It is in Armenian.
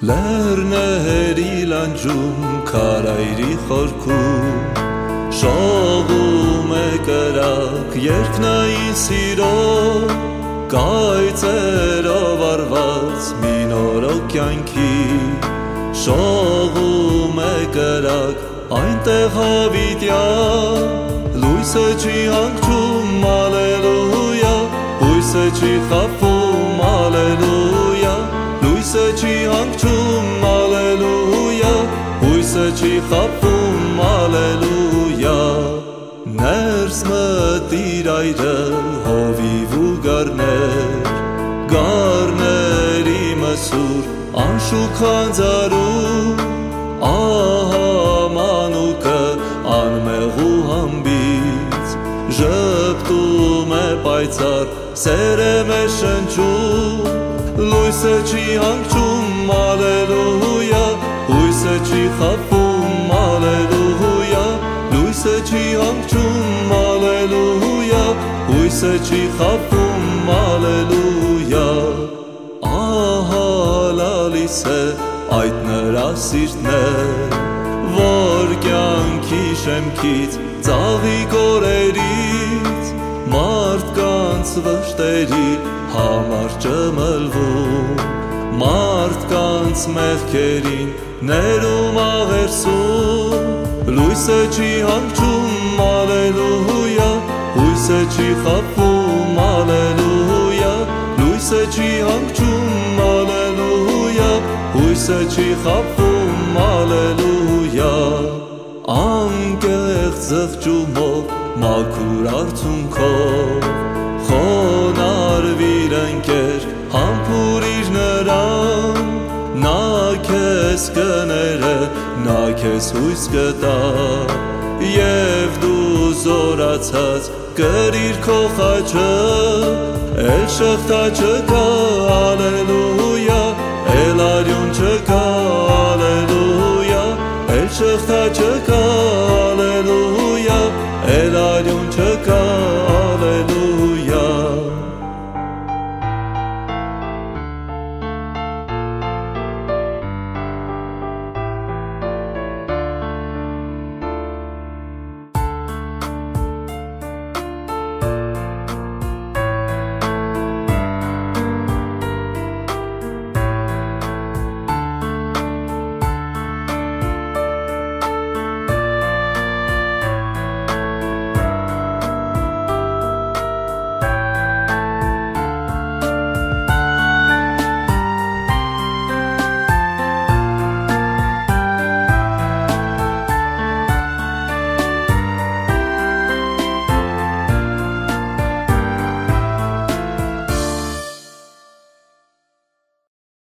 Լեռների լանջում քարայրի խորքում շողում է կրակ երկնային սիրո կայծերով արված մի նորոգ կյանքի շողում է կրակ այնտեղ հավիտյան լույսը չի հանգչում ալելույա հույսը չի խաբվում ալելույա լույսը չի հանգչում ալելույա հույսը չի խաբվում ալելույա ներս մտիր այրը հովիվ ու գառների մսուր անշուք խանձարում ահա մանուկը անմեղ ու համբից ժպտում է պայծառ սեր է մեր շնչում լույսը չի հանգչում ալելույա հույսը չի խաբվում ալելույա լույսը չի հանգչում ալելույա հույսը չի խաբվում ալելույա ահա լալիս է այդ նրա սիրտն է որ կյանքի շեմքից ծաղիկ օրերից մարդկանց վշտերի համար ճմլվում մարդկանց մեղքերին ներում աղերսում լույսը չի հանգչում ալելույա հույսը չի խաբվում ալելույա լույսը չի հանգչում ալելույա հույսը չի խաբվում ալելույա անկեղծ զղջումով մաքուր արցունքով խոնարհվիր ընկեր համբուրիր նրան նա քեզ կները նա քեզ հույս կտա և դու զորացած կրիր քո խաչը էլ շղթա չկա ալելույա էլ արյուն չկա ալելույա էլ շղթա չկա